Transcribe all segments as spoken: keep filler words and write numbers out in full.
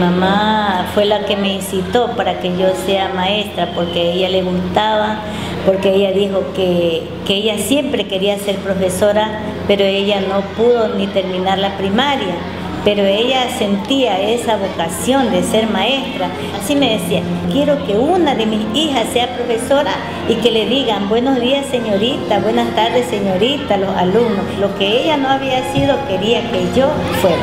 mamá fue la que me incitó para que yo sea maestra, porque a ella le gustaba, porque ella dijo que, que ella siempre quería ser profesora, pero ella no pudo ni terminar la primaria. Pero ella sentía esa vocación de ser maestra. Así me decía, quiero que una de mis hijas sea profesora y que le digan buenos días señorita, buenas tardes señorita a los alumnos. Lo que ella no había sido, quería que yo fuera.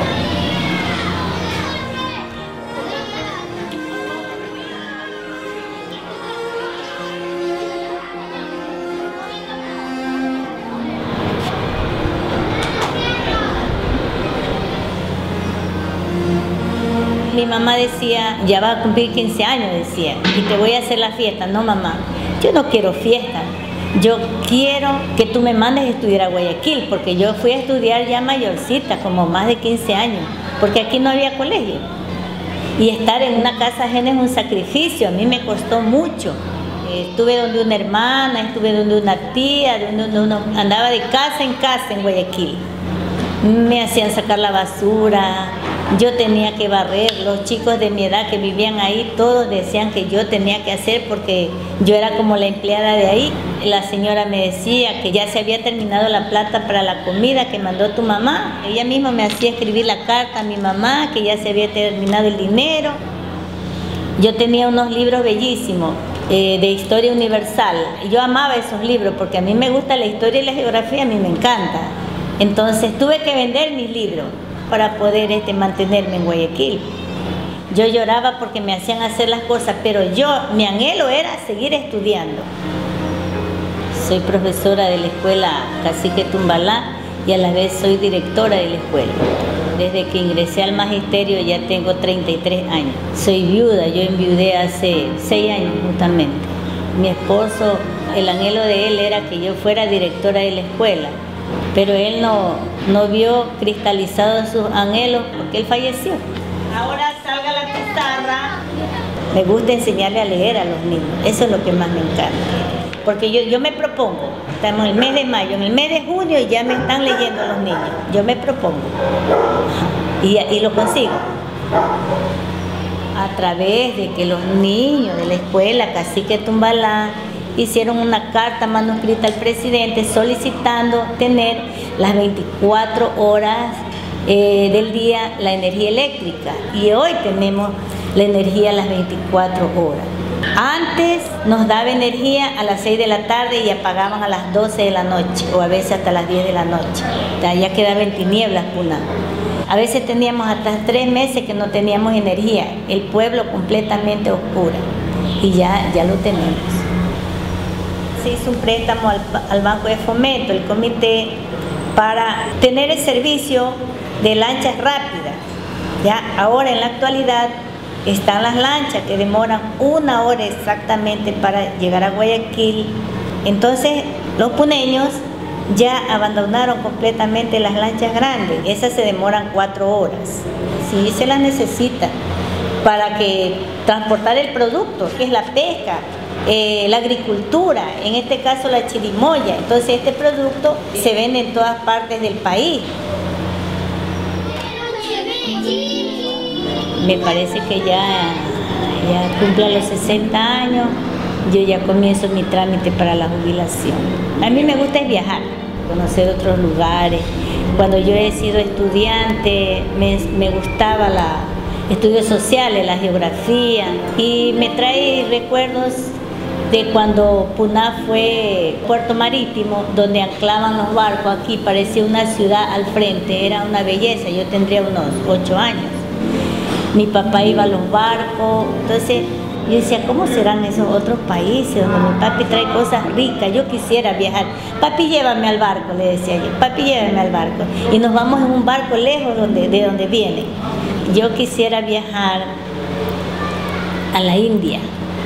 Mi mamá decía, ya va a cumplir quince años, decía, y te voy a hacer la fiesta. No, mamá, yo no quiero fiesta. Yo quiero que tú me mandes a estudiar a Guayaquil, porque yo fui a estudiar ya mayorcita, como más de quince años, porque aquí no había colegio. Y estar en una casa ajena es un sacrificio, a mí me costó mucho. Estuve donde una hermana, estuve donde una tía, donde uno andaba de casa en casa en Guayaquil. Me hacían sacar la basura, yo tenía que barrer, los chicos de mi edad que vivían ahí, todos decían que yo tenía que hacer porque yo era como la empleada de ahí. La señora me decía que ya se había terminado la plata para la comida que mandó tu mamá. Ella misma me hacía escribir la carta a mi mamá, que ya se había terminado el dinero. Yo tenía unos libros bellísimos eh, de historia universal. Yo amaba esos libros porque a mí me gusta la historia y la geografía, a mí me encanta. Entonces tuve que vender mis libros para poder este, mantenerme en Guayaquil. Yo lloraba porque me hacían hacer las cosas, pero yo, mi anhelo era seguir estudiando. Soy profesora de la escuela Cacique Tumbalá y a la vez soy directora de la escuela. Desde que ingresé al magisterio ya tengo treinta y tres años. Soy viuda, yo enviudé hace seis años justamente. Mi esposo, el anhelo de él era que yo fuera directora de la escuela, pero él no, no vio cristalizados sus anhelos porque él falleció. Ahora salga la pizarra. Me gusta enseñarle a leer a los niños, eso es lo que más me encanta. Porque yo, yo me propongo, estamos en el mes de mayo, en el mes de junio ya me están leyendo los niños, yo me propongo y, y lo consigo. A través de que los niños de la escuela Cacique Tumbalá hicieron una carta manuscrita al presidente solicitando tener las veinticuatro horas eh, del día la energía eléctrica, y hoy tenemos la energía a las veinticuatro horas. Antes nos daba energía a las seis de la tarde y apagaban a las doce de la noche o a veces hasta las diez de la noche. Ya quedaba en tinieblas Puná. A veces teníamos hasta tres meses que no teníamos energía, el pueblo completamente oscuro, y ya, ya lo tenemos. Se hizo un préstamo al, al Banco de Fomento, el comité, para tener el servicio de lanchas rápidas. Ya ahora en la actualidad están las lanchas que demoran una hora exactamente para llegar a Guayaquil. Entonces los puneños ya abandonaron completamente las lanchas grandes, esas se demoran cuatro horas. Sí se las necesita para que transportar el producto, que es la pesca, eh, la agricultura, en este caso la chirimoya. Entonces este producto se vende en todas partes del país. Me parece que ya, ya cumplo los sesenta años, yo ya comienzo mi trámite para la jubilación. A mí me gusta viajar, conocer otros lugares. Cuando yo he sido estudiante, me, me gustaba la estudios sociales, la geografía, y me trae recuerdos de cuando Puná fue puerto marítimo, donde anclaban los barcos. Aquí parecía una ciudad al frente, era una belleza. Yo tendría unos ocho años. Mi papá iba a los barcos, entonces yo decía, ¿cómo serán esos otros países donde mi papi trae cosas ricas? Yo quisiera viajar. Papi, llévame al barco, le decía yo. Papi, llévame al barco. Y nos vamos en un barco lejos donde, de donde viene. Yo quisiera viajar a la India.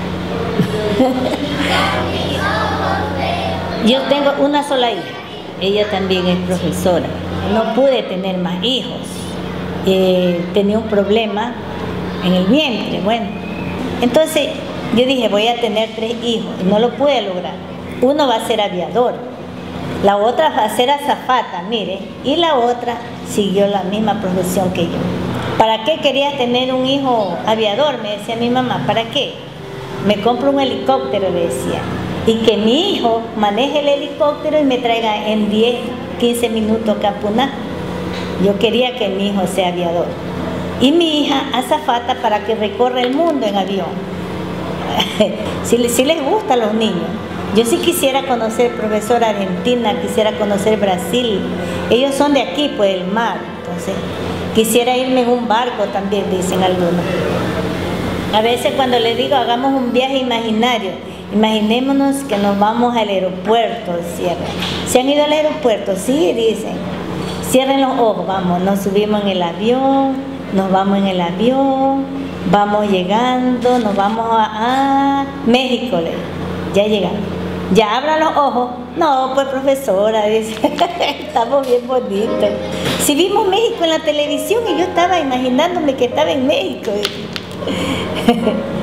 Yo tengo una sola hija. Ella también es profesora. No pude tener más hijos. Eh, tenía un problema en el vientre, bueno, entonces yo dije voy a tener tres hijos y no lo pude lograr. Uno va a ser aviador, la otra va a ser azafata, mire, y la otra siguió la misma profesión que yo. ¿Para qué querías tener un hijo aviador? Me decía mi mamá, ¿para qué? Me compro un helicóptero, le decía. Y que mi hijo maneje el helicóptero y me traiga en diez, quince minutos a Puná. Yo quería que mi hijo sea aviador. Y mi hija azafata para que recorra el mundo en avión. si, si les gusta a los niños. Yo sí quisiera conocer, profesora, Argentina, quisiera conocer Brasil. Ellos son de aquí, pues, el mar. Entonces, quisiera irme en un barco también, dicen algunos. A veces cuando les digo, hagamos un viaje imaginario, imaginémonos que nos vamos al aeropuerto, cierran. ¿Se han ido al aeropuerto? Sí, dicen. Cierren los ojos, vamos, nos subimos en el avión, nos vamos en el avión, vamos llegando, nos vamos a, a México, ya llegamos. Ya abran los ojos. No, pues profesora, dice, estamos bien bonitos. Si vimos México en la televisión y yo estaba imaginándome que estaba en México.